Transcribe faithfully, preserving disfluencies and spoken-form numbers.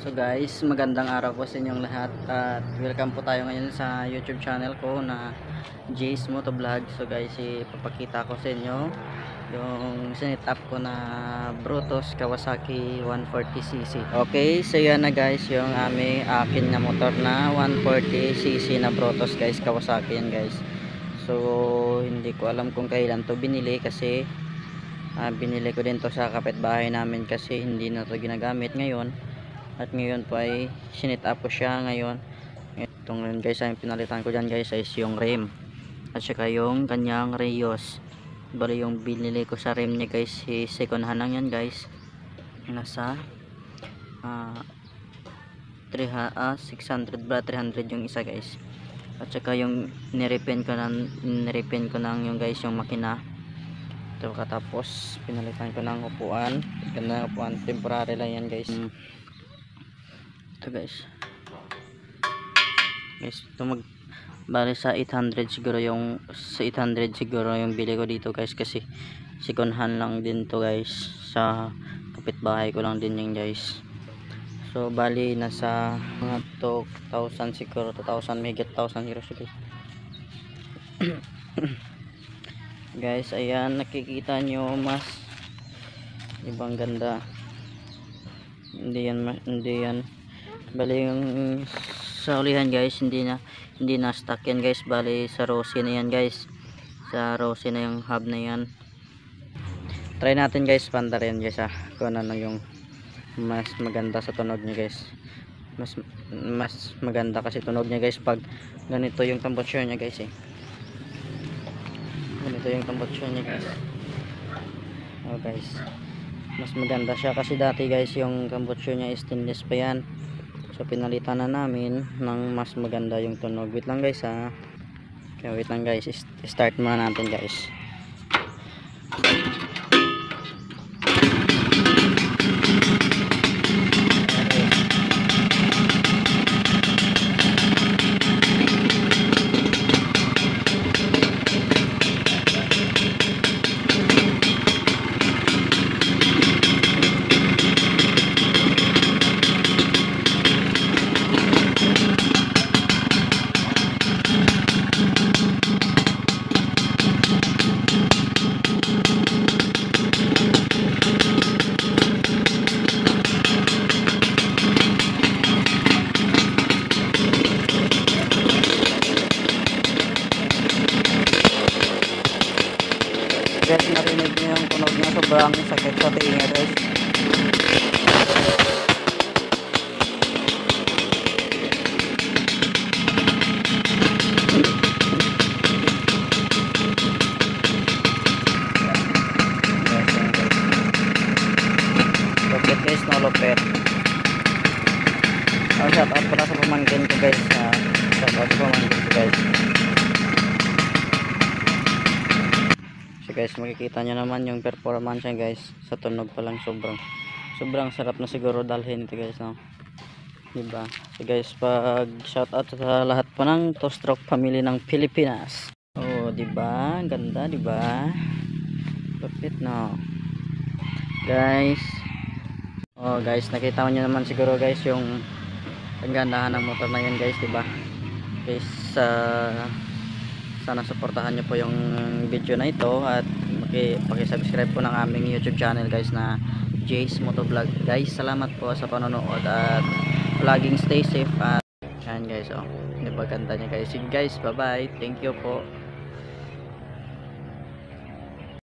So guys, magandang araw po sa inyong lahat at welcome po tayo ngayon sa YouTube channel ko na Jay's Motovlog. So guys, ipapakita ko sa inyo yung sinetap ko na Brutus Kawasaki one forty c c. Okay, so yan na guys yung aming akin na motor na one forty c c na Brutus guys, Kawasaki yan guys. So hindi ko alam kung kailan to binili kasi uh, binili ko din to sa kapitbahay namin kasi hindi na to ginagamit ngayon. At ngayon po ay sinit up ko siya ngayon. Itong guys ay pinalitan ko dyan guys is yung rim at saka yung kanyang rayos. Bali yung binili ko sa rim niya guys si second hand lang yan guys. Nasa uh, six hundred ba three hundred yung isa guys. At saka yung nirepen ko ng nirepen ko ng yung guys yung makina. Ito katapos pinalitan ko ng upuan. Ganda ng upuan, temporary lang yan guys. Hmm. Ito guys guys ito mag bali sa eight hundred siguro yung sa eight hundred siguro yung bili ko dito guys kasi second hand lang din to guys, sa kapitbahay ko lang din yung guys. So bali nasa mga two thousand siguro, two thousand mahigit one thousand siguro siguro guys. Ayan, nakikita nyo mas ibang ganda, hindi yan hindi yan bali yung sa ulihan guys, hindi na hindi na stock yan guys. Bali sa Rossi na yan guys, sa Rossi na yung hub na yan. Try natin guys panda rin guys ha, kung ano yung mas maganda sa tunog niya guys. Mas mas maganda kasi tunog niya guys pag ganito yung tambotsyon niya guys eh. Ganito yung tambotsyon niya guys. Oh guys, mas maganda siya kasi dati guys yung tambotsyon niya stainless pa yan. So pinalitan na namin ng mas maganda yung tunog. Wait lang guys ha. Okay, wait lang guys. Start muna natin guys. Guys, narinig nyo yung tunog niya, sobrang sakit sa tinga guys. Lupit guys, no lupit. Oh, shout out pala sa pamangkin ko guys. Uh, shout out sa pamangkin ko guys. Guys, makikita nyo naman yung performance niya guys, sa tunog pa lang sobrang sobrang sarap na siguro dalhin ito guys, no? Diba? So guys, pag shout out sa lahat po ng two stroke family ng Pilipinas. Oh, diba? Ganda, diba? Lupit, no? Guys, oh guys, nakita nyo naman siguro guys yung kagandahan ng motor na yun guys, diba? Guys, sa uh, sana suportahan nyo po yung video na ito at paki-subscribe po ng aming YouTube channel guys na Jay's Motovlog. Guys, salamat po sa panonood at vlogging, stay safe at yan guys, oh, napaganda niya guys. Sige guys, bye bye, thank you po.